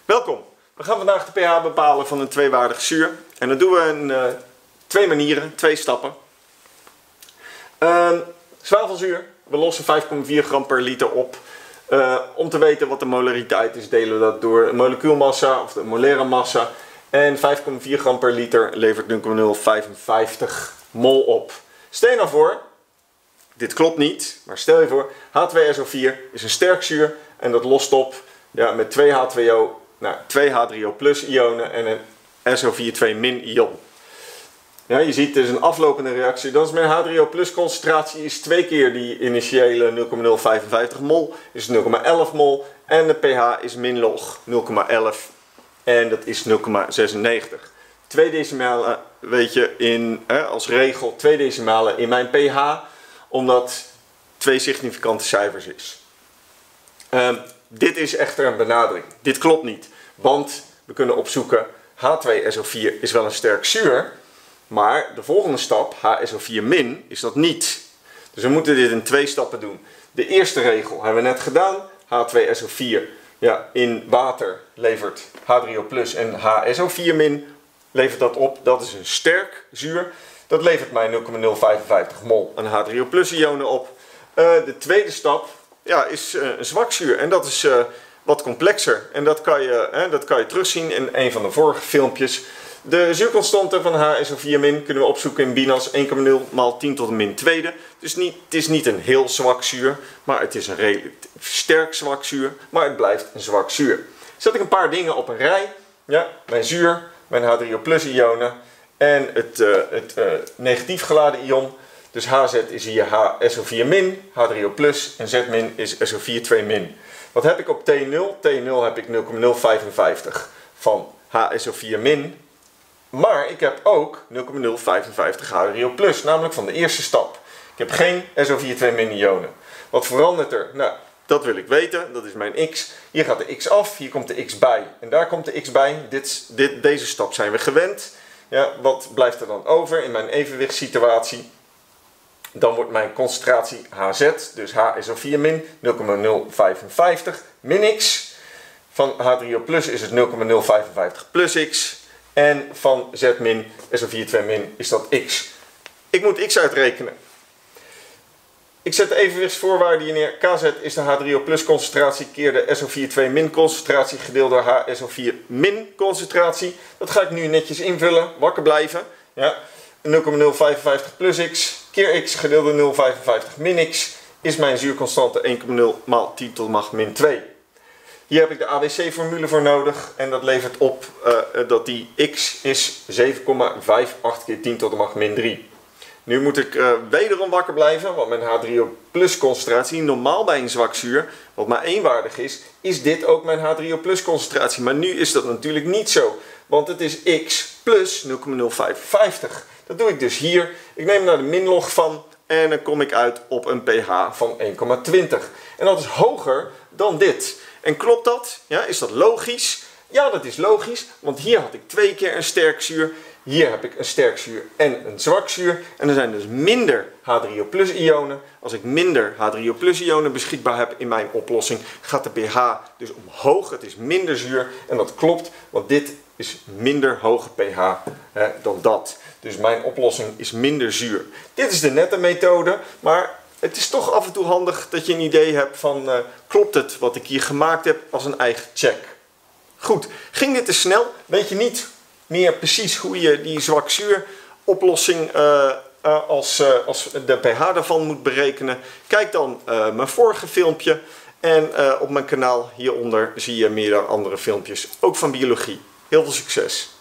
Welkom! We gaan vandaag de pH bepalen van een tweewaardig zuur. En dat doen we in twee manieren, twee stappen. Zwavelzuur, we lossen 5,4 gram per liter op. Om te weten wat de molariteit is, delen we dat door molecuulmassa of de molaire massa. En 5,4 gram per liter levert 0,055 mol op. Stel je nou voor, dit klopt niet, maar stel je voor, H2SO4 is een sterk zuur en dat lost op met 2 H2O, 2 H3O plus ionen en een SO4 2 min ion. Ja, je ziet, het is een aflopende reactie. Dat is mijn H3O plus concentratie is 2 keer die initiële 0,055 mol, is 0,11 mol. En de pH is min log 0,11 en dat is 0,96. 2 decimalen weet je als regel 2 decimalen in mijn pH, omdat 2 significante cijfers is. Dit is echter een benadering. Dit klopt niet, want we kunnen opzoeken H2SO4 is wel een sterk zuur, maar de volgende stap, HSO4 min, is dat niet. Dus we moeten dit in 2 stappen doen. De eerste regel hebben we net gedaan. H2SO4 in water levert H3O plus en HSO4 min levert dat op. Dat is een sterk zuur. Dat levert mij 0,055 mol aan H3O plus ionen op. De tweede stap is een zwak zuur en dat is wat complexer. En dat kan je terugzien in een van de vorige filmpjes. De zuurconstante van HSO4 min kunnen we opzoeken in BINAS 1,0 maal 10 tot de min tweede. Dus het is niet een heel zwak zuur, maar het is een redelijk sterk zwak zuur, maar het blijft een zwak zuur. Zet ik een paar dingen op een rij. Mijn zuur, mijn H3O plus ionen en het negatief geladen ion. Dus HZ is hier HSO4 min, H3O plus en Z min is SO4 2 min. Wat heb ik op T0? T0 heb ik 0,055 van HSO4 min. Maar ik heb ook 0,055 H3O plus, namelijk van de eerste stap. Ik heb geen SO4 2 min ionen. Wat verandert er? Nou, dat wil ik weten. Dat is mijn x. Hier gaat de x af, hier komt de x bij. En daar komt de x bij. Deze stap zijn we gewend. Wat blijft er dan over in mijn evenwichtssituatie? Dan wordt mijn concentratie Hz, dus HSO4 min 0,055 min x. Van H3O plus is het 0,055 plus x. En van Z min, SO4 2 min, is dat x. Ik moet x uitrekenen. Ik zet de evenwichtsvoorwaarde hier neer. Kz is de H3O plus concentratie keer de SO4 2 min concentratie gedeeld door HSO4 min concentratie. Dat ga ik nu netjes invullen, wakker blijven. 0,055 plus x keer x gedeeld door 0,55 min x is mijn zuurconstante 1,0 maal 10 tot de macht min 2. Hier heb ik de ABC-formule voor nodig en dat levert op dat die x is 7,58 keer 10 tot de macht min 3. Nu moet ik wederom wakker blijven, want mijn H3O plus concentratie, normaal bij een zwak zuur, wat maar eenwaardig is dit ook mijn H3O plus concentratie. Maar nu is dat natuurlijk niet zo, want het is x plus 0,055. Dat doe ik dus hier. Ik neem daar de minlog van en dan kom ik uit op een pH van 1,20. En dat is hoger dan dit. En klopt dat? Is dat logisch? Ja, dat is logisch, want hier had ik 2 keer een sterk zuur. Hier heb ik een sterk zuur en een zwak zuur. En er zijn dus minder H3O plus ionen. Als ik minder H3O plus ionen beschikbaar heb in mijn oplossing, gaat de pH dus omhoog. Het is minder zuur en dat klopt, want dit is minder hoge pH dan dat. Dus mijn oplossing is minder zuur. Dit is de nette methode, maar het is toch af en toe handig dat je een idee hebt van klopt het wat ik hier gemaakt heb als een eigen check. Goed, ging dit te snel? Weet je niet meer precies hoe je die zwak zuur oplossing als de pH daarvan moet berekenen? Kijk dan mijn vorige filmpje en op mijn kanaal hieronder zie je meerdere andere filmpjes, ook van biologie. Heel veel succes!